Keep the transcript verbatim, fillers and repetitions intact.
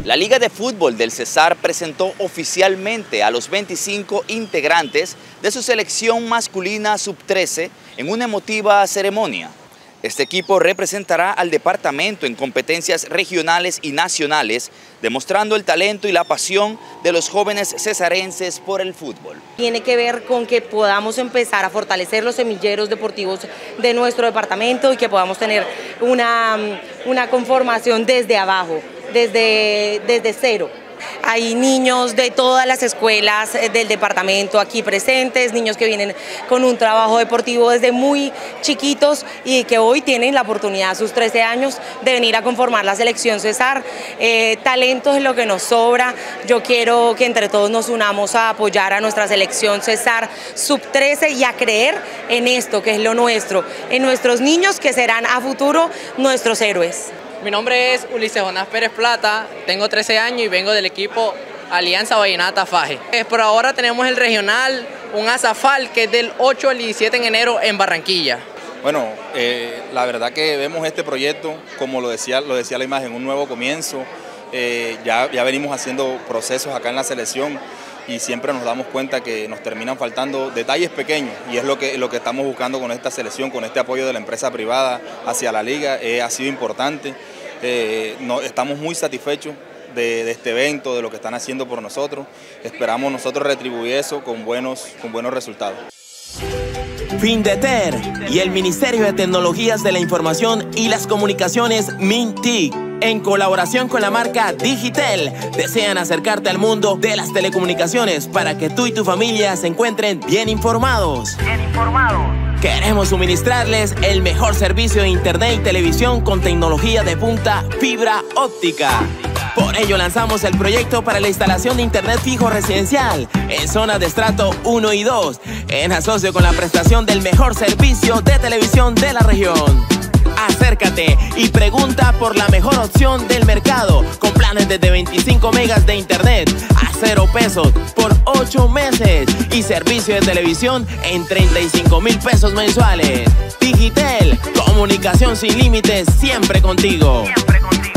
La Liga de Fútbol del Cesar presentó oficialmente a los veinticinco integrantes de su selección masculina sub trece en una emotiva ceremonia. Este equipo representará al departamento en competencias regionales y nacionales, demostrando el talento y la pasión de los jóvenes cesarenses por el fútbol. Tiene que ver con que podamos empezar a fortalecer los semilleros deportivos de nuestro departamento y que podamos tener una, una conformación desde abajo, desde, desde cero. Hay niños de todas las escuelas del departamento aquí presentes, niños que vienen con un trabajo deportivo desde muy chiquitos y que hoy tienen la oportunidad a sus trece años de venir a conformar la selección Cesar. Eh, talento es lo que nos sobra. Yo quiero que entre todos nos unamos a apoyar a nuestra selección Cesar sub trece y a creer en esto que es lo nuestro, en nuestros niños que serán a futuro nuestros héroes. Mi nombre es Ulises Jonás Pérez Plata, tengo trece años y vengo del equipo Alianza Vallenata Faje. Por ahora tenemos el regional, un azafal que es del ocho al diecisiete en enero en Barranquilla. Bueno, eh, la verdad que vemos este proyecto, como lo decía, lo decía la imagen, un nuevo comienzo. Eh, ya, ya venimos haciendo procesos acá en la selección y siempre nos damos cuenta que nos terminan faltando detalles pequeños y es lo que, lo que estamos buscando con esta selección, con este apoyo de la empresa privada hacia la liga. Eh, ha sido importante. Eh, no, estamos muy satisfechos de, de este evento, de lo que están haciendo por nosotros. Esperamos nosotros retribuir eso con buenos, con buenos resultados. Findeter y el Ministerio de Tecnologías de la Información y las Comunicaciones MINTIC, en colaboración con la marca Digitel, desean acercarte al mundo de las telecomunicaciones para que tú y tu familia se encuentren bien informados. Bien informados. Queremos suministrarles el mejor servicio de internet y televisión con tecnología de punta fibra óptica. Por ello lanzamos el proyecto para la instalación de internet fijo residencial en zonas de estrato uno y dos, en asocio con la prestación del mejor servicio de televisión de la región. Acércate y pregunta por la mejor opción del mercado con planes desde veinticinco megas de internet a cero pesos por ocho meses y servicio de televisión en treinta y cinco mil pesos mensuales. Digitel, comunicación sin límites, siempre contigo. Siempre contigo.